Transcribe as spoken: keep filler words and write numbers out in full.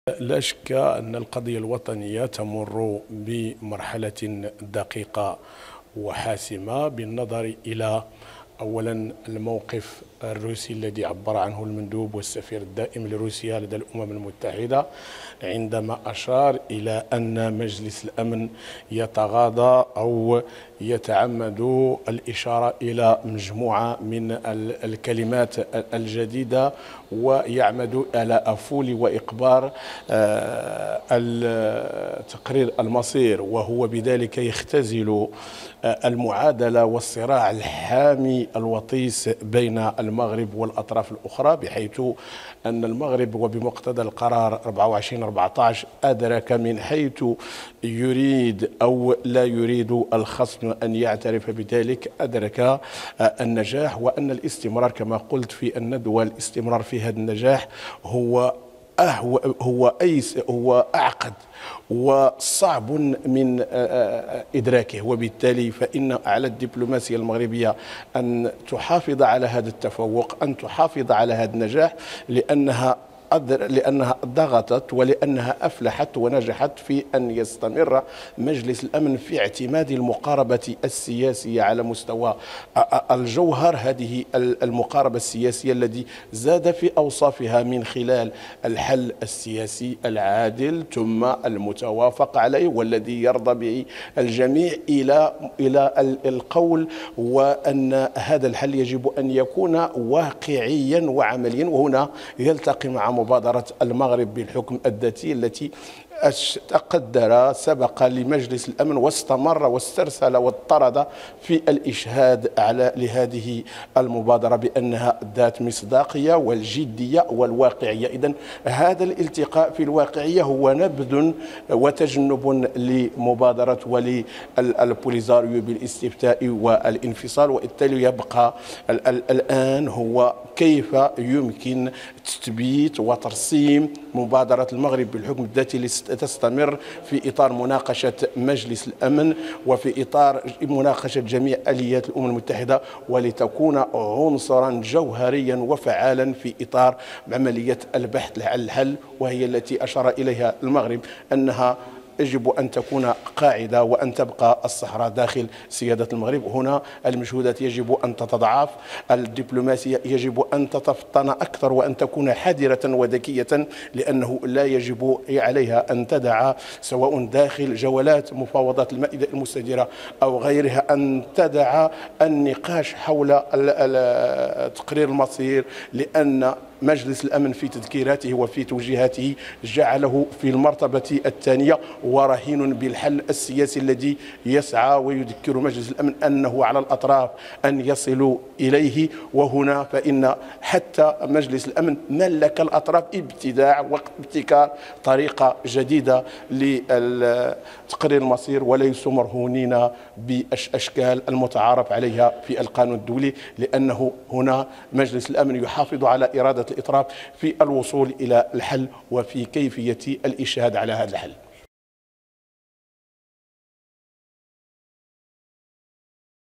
لا شك أن القضية الوطنية تمر بمرحلة دقيقة وحاسمة بالنظر إلى أولا الموقف الروسي الذي عبر عنه المندوب والسفير الدائم لروسيا لدى الأمم المتحدة عندما أشار إلى أن مجلس الأمن يتغاضى أو يتعمد الإشارة إلى مجموعة من الكلمات الجديدة ويعمد على أفول وإقبار تقرير المصير، وهو بذلك يختزل المعادلة والصراع الحامي الوطيس بين المغرب والأطراف الأخرى، بحيث أن المغرب وبمقتضى القرار أربعة وعشرين أربعة عشر أدرك من حيث يريد أو لا يريد الخصم أن يعترف بذلك، أدرك النجاح، وأن الاستمرار كما قلت في الندوة الاستمرار في هذا النجاح هو أهو هو أيس هو أعقد وصعب من إدراكه، وبالتالي فإن على الدبلوماسية المغربية أن تحافظ على هذا التفوق، أن تحافظ على هذا النجاح، لأنها لأنها ضغطت ولأنها أفلحت ونجحت في أن يستمر مجلس الأمن في اعتماد المقاربة السياسية على مستوى الجوهر. هذه المقاربة السياسية التي زاد في أوصافها من خلال الحل السياسي العادل ثم المتوافق عليه والذي يرضى به الجميع، إلى إلى القول وأن هذا الحل يجب أن يكون واقعيا وعمليا. وهنا يلتقي مع مبادرة المغرب بالحكم الذاتي التي تقدر سبق لمجلس الأمن واستمر واسترسل واضطرد في الإشهاد على لهذه المبادرة بأنها ذات مصداقية والجدية والواقعية. إذن هذا الالتقاء في الواقعية هو نبذ وتجنب لمبادرة وللبوليزاريو بالاستفتاء والانفصال، وبالتالي يبقى الآن هو كيف يمكن تثبيت وترسيم مبادرة المغرب بالحكم الذاتي تستمر في إطار مناقشة مجلس الأمن وفي إطار مناقشة جميع آليات الأمم المتحدة، ولتكون عنصرا جوهريا وفعالا في إطار عملية البحث عن الحل، وهي التي أشار إليها المغرب أنها يجب أن تكون قاعدة وأن تبقى الصحراء داخل سيادة المغرب. هنا المجهودات يجب أن تتضاعف، الدبلوماسية يجب أن تتفطن أكثر وأن تكون حذرة وذكية، لأنه لا يجب عليها أن تدع سواء داخل جولات مفاوضات المائدة المستديرة أو غيرها أن تدع النقاش حول تقرير المصير، لأن مجلس الأمن في تذكيراته وفي توجيهاته جعله في المرتبة الثانية ورهين بالحل السياسي الذي يسعى، ويذكر مجلس الأمن أنه على الأطراف أن يصلوا إليه. وهنا فإن حتى مجلس الأمن ملك الأطراف ابتداع وابتكار طريقة جديدة لتقرير المصير، وليسوا مرهونين بالأشكال المتعارف عليها في القانون الدولي، لأنه هنا مجلس الأمن يحافظ على إرادة الإطراف في الوصول إلى الحل وفي كيفية الإشهاد على هذا الحل.